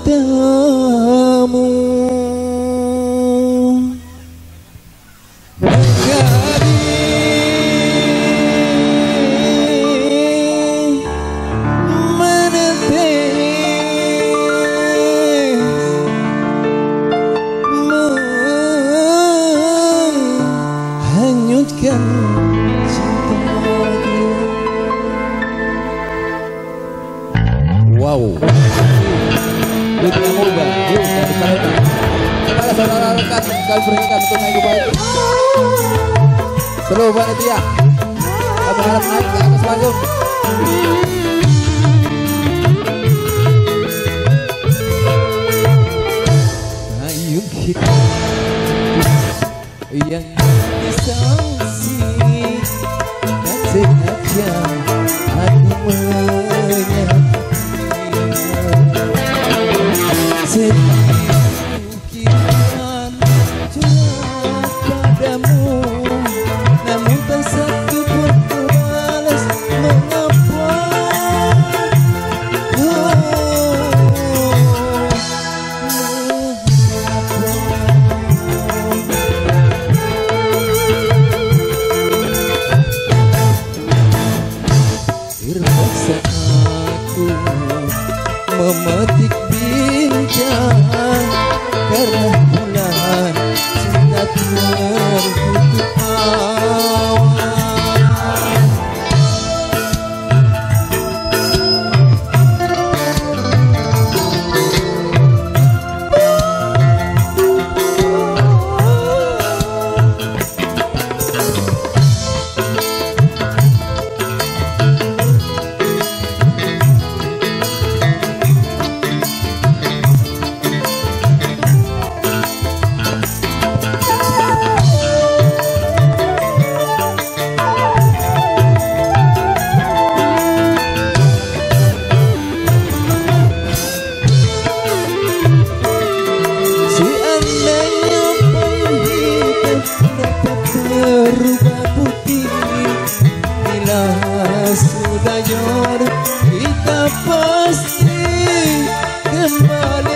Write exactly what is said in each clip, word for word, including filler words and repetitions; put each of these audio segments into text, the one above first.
matamu menghanyutkan cintaku. Wow, itu yang mau bang, yuk dari kalian. Kepada saudara rekan, kami berikan untuk naik ke bawah. Seluruh panitia, kami harap naik ke atas panggung. Ayo kita yang disangsi dan sengaja aku menyakiti sekian curhat padamu, namun tak satu pun terbalas. Mengapa oh, terpaksa aku memetik bincang karena bulan sudah tertutup awan. Berubah putih bila sudah jodoh, kita pasti kembali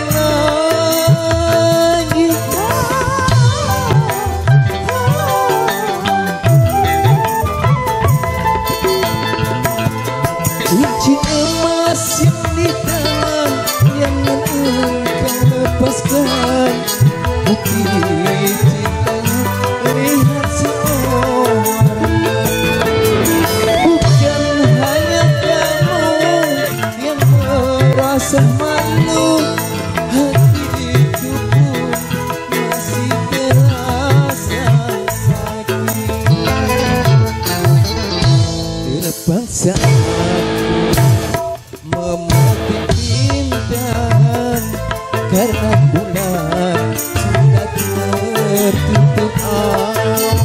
lagi. Cincin emas yang di tangan jangan engkau lepaskan. Bukti cintanya lihat seorang, bukan hanya kamu yang merasa malu. Hatiku pun masih terasa sakit. Terpaksa aku memetik bintang karena bulan sudah tertutup awan.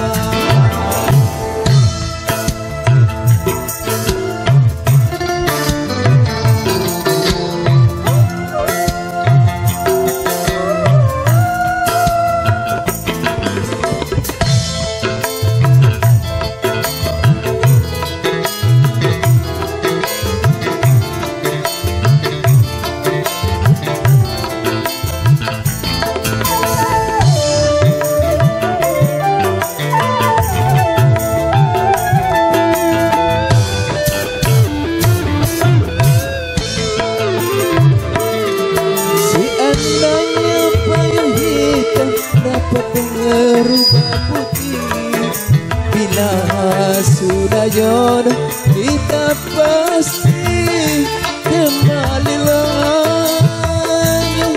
Dapat merubah putih bila sudah jodoh, kita pasti kembali lagi.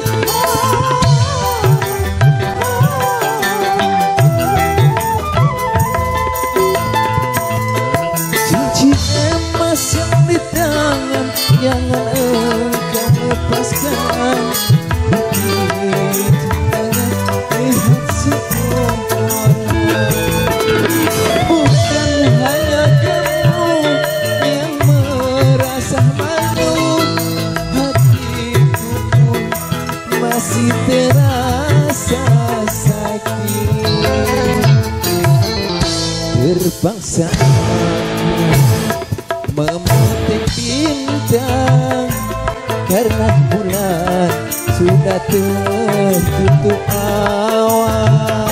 Cincin emas yang di tangan jangan engkau lepaskan. Bukan hanya kamu yang merasa malu, hatiku pun masih terasa sakit. Terpaksa aku memetik bintang karena bulan sudah tertutup awan.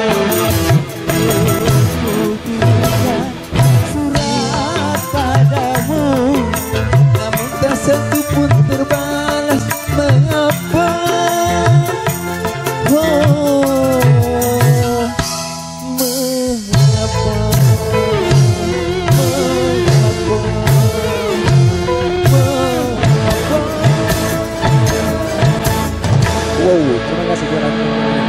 Surat padamu, namun tak satu pun terbalas. Mengapa? Oh, mengapa? Mengapa? Mengapa? Wow, terima kasih buat